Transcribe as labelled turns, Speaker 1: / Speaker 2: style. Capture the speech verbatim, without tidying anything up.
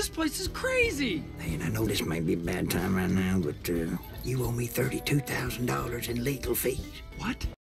Speaker 1: This place is crazy.
Speaker 2: Hey, and I know this may be a bad time right now, but uh, you owe me thirty-two thousand dollars in legal fees.
Speaker 1: What?